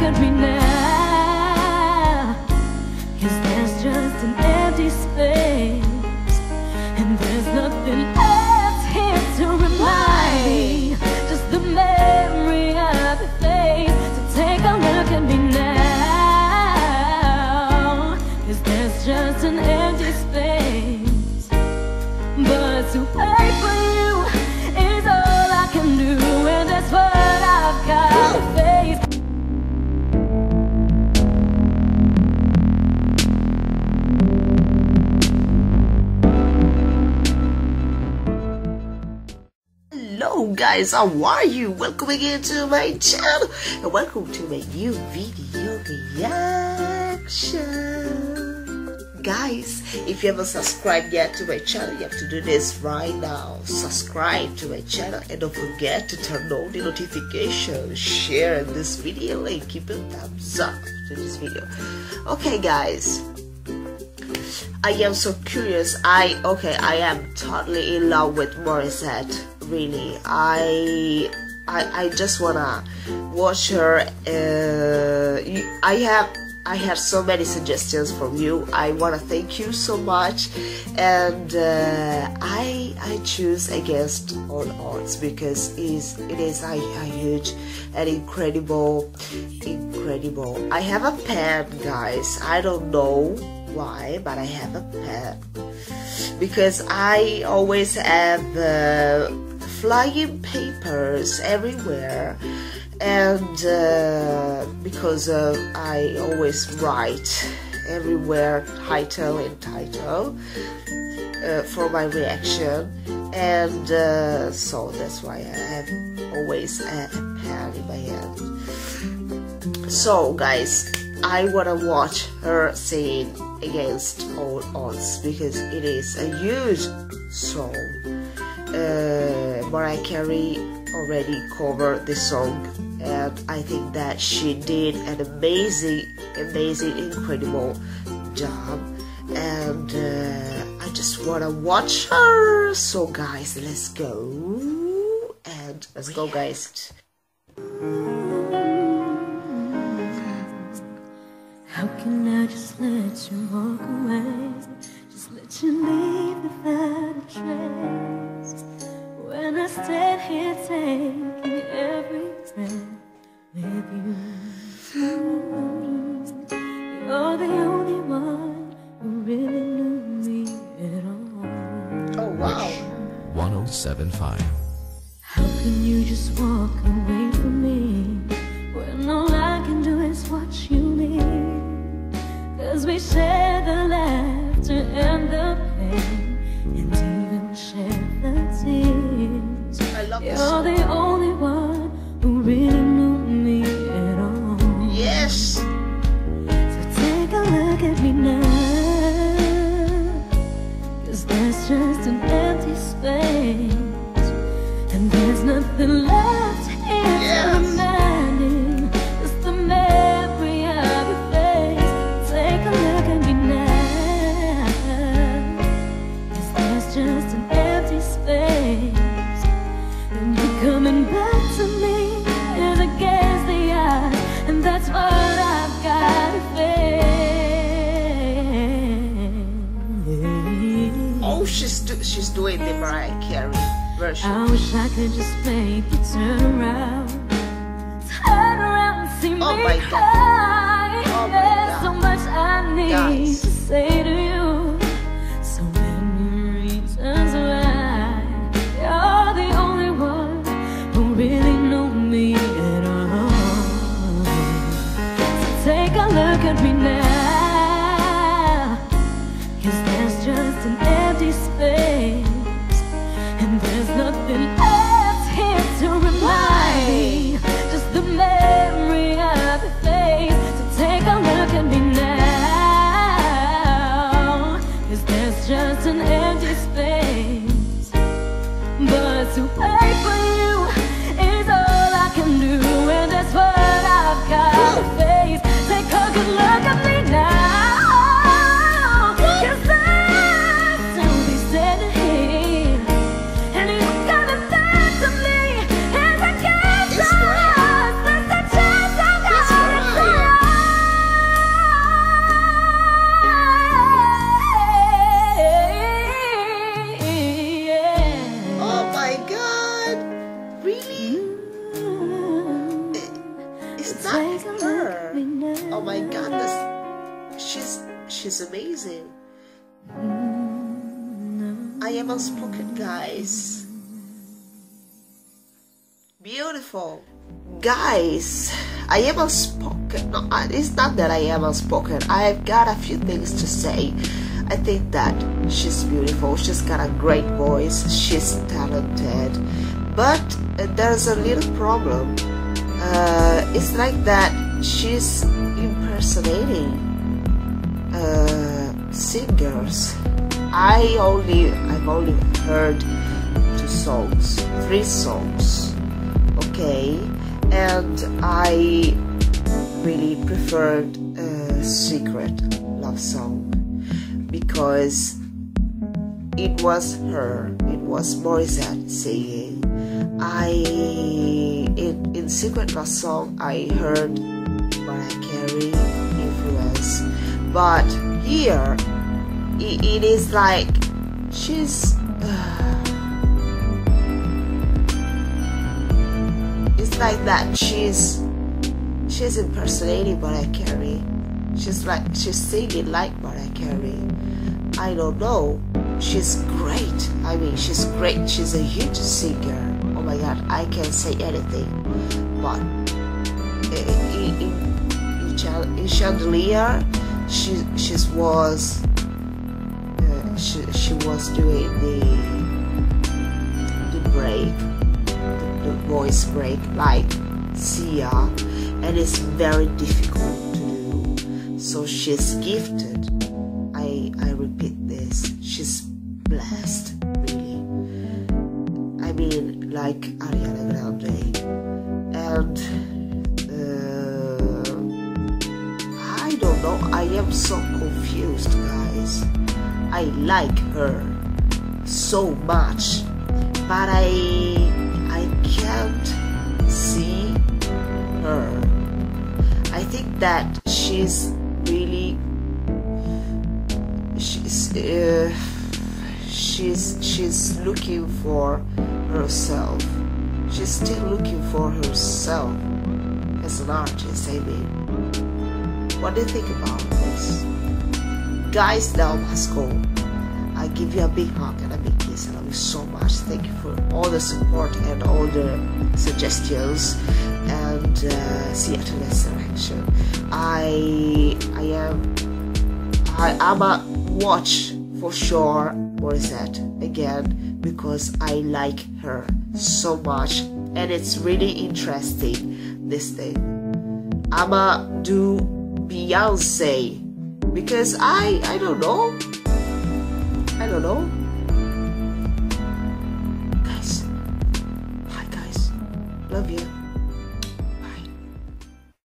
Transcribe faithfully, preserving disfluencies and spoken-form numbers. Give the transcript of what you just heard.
at me now, 'cause there's just an empty space, and there's nothing left here to remind me, just the memory of your face. So take a look at me now, 'cause there's just an empty space. But to wait for you is all I can do, and that's what I've got to face. Hello guys, how are you? Welcome again to my channel and welcome to my new video reaction. Guys, if you haven't subscribed yet to my channel, you have to do this right now. Subscribe to my channel and don't forget to turn on the notification, share this video and keep a thumbs up to this video. Okay guys, I am so curious. I okay I am totally in love with Morissette. Really, I I I just wanna watch her. Uh, I have I have so many suggestions from you. I wanna thank you so much, and uh, I I choose against all odds because it is it is a, a huge and incredible incredible. I have a pen, guys. I don't know why, but I have a pen because I always have uh, flying papers everywhere, and uh, because uh, I always write everywhere title and title uh, for my reaction, and uh, so that's why I have always a, a pen in my hand. So guys, I wanna watch her sing against all odds because it is a huge song. Uh, Mariah Carey already covered the song, and I think that she did an amazing, amazing, incredible job, and uh, I just wanna watch her. So guys, let's go, and let's go guys. How can I just let you walk away, just let you leave without a trace, when I stand here taking every breath with you? You're the only one who really knew me at all. Oh wow. one oh seven point five. How can you just walk away from me when all I can do is watch you leave? 'Cause we share the laughter and the pain, and even share the tears. I love this You're song. the only one who really knew me at all. Yes. So take a look at me now, 'cause there's just an empty space, and there's nothing left here Yes. to remind me, just the memory of your face. Take a look at me now, 'cause there's just an empty space, and you coming back to me is against the odds, and that's what I've got to face. Oh, she's do she's doing the Mariah Carey version. I wish I could just make you turn around, turn around and see Oh me my God. cry. Oh my There's God. so much I need Guys. to say to you, so many reasons why you're the only one who really know me at all. So take a look at me now, 'cause there's just an empty space, and there's nothing left here to remind me, just the memory of your face. So take a look at me now, It's not her. Oh my goodness, she's she's amazing. I am unspoken, guys. Beautiful, guys. I am unspoken. No, it's not that I am unspoken. I've got a few things to say. I think that she's beautiful. She's got a great voice. She's talented, but uh, there's a little problem. Uh, it's like that she's impersonating uh, singers. I only I've only heard two songs, three songs. Okay, and I really preferred a Secret love song because it was her, it was Morissette singing. I in, in Secret love song I heard Mariah Carey influence, but here it, it is like she's uh, it's like that she's she's impersonating Mariah Carey. She's like she's singing like Mariah Carey. I don't know. She's great. I mean, she's great. She's a huge singer. Oh my God, I can't say anything. But in in, in, in Chandelier, she she was uh, she she was doing the the break. The voice break like Siwah, and it's very difficult to do. So she's gifted. I I repeat this. She's blessed, really. I mean, like Ariana Grande, and uh, I don't know. I am so confused, guys. I like her so much, but I. I can't see her. I think that she's really she's uh, she's she's looking for herself. She's still looking for herself as an artist. I mean, what do you think about this, guys? Now let's go. I give you a big hug and a big kiss. I love you so much. Thank you for all the support and all the suggestions. And uh, see you at the next selection. I I am I am a watch for sure Morissette again because I like her so much and it's really interesting this thing. I'ma do Beyonce because I I don't know. I don't know. Guys. Hi guys. Love you.